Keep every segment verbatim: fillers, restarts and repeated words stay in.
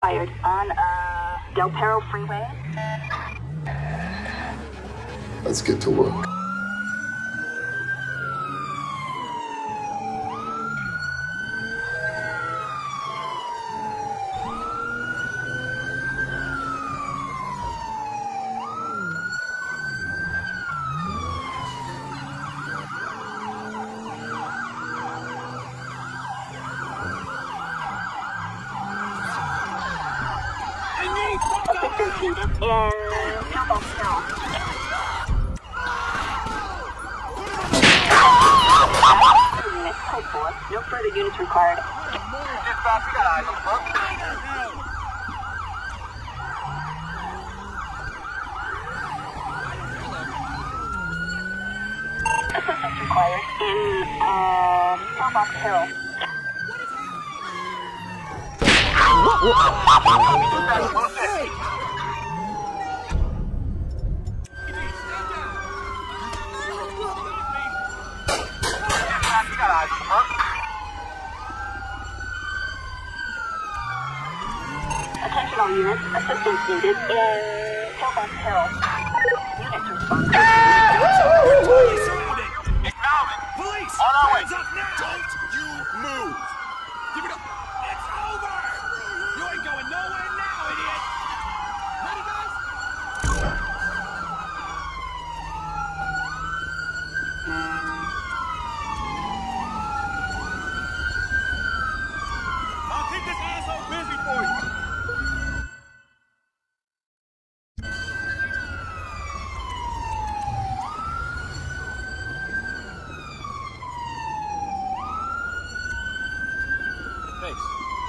required on uh, Del Perro Freeway. Let's get to work. Assistance needed in Pillbox Hill. Unit code four. No further units required. Dispatch, we got eyes on the front. Assistance required in uh, Pillbox Hill. Dispatch, one fifty. Dispatch, we got eyes on the front. Attention all units. Assistance needed in Pillbox Hill. Units respond. Acknowledge. Police! On our way. Hands up now! Don't you move! Give it up! It's over! You ain't going nowhere now, idiot! Ready, guys? I'll keep this asshole busy for you! Thanks.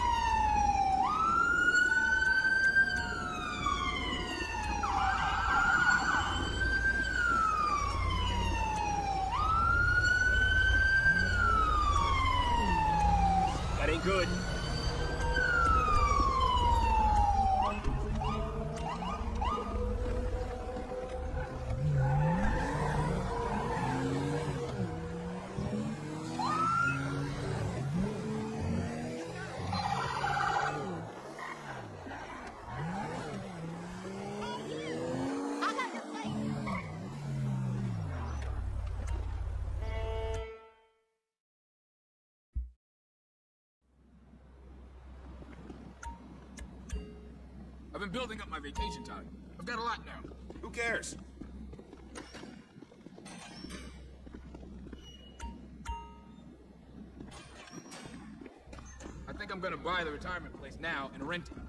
That ain't good. I've been building up my vacation time. I've got a lot now. Who cares? I think I'm gonna buy the retirement place now and rent it.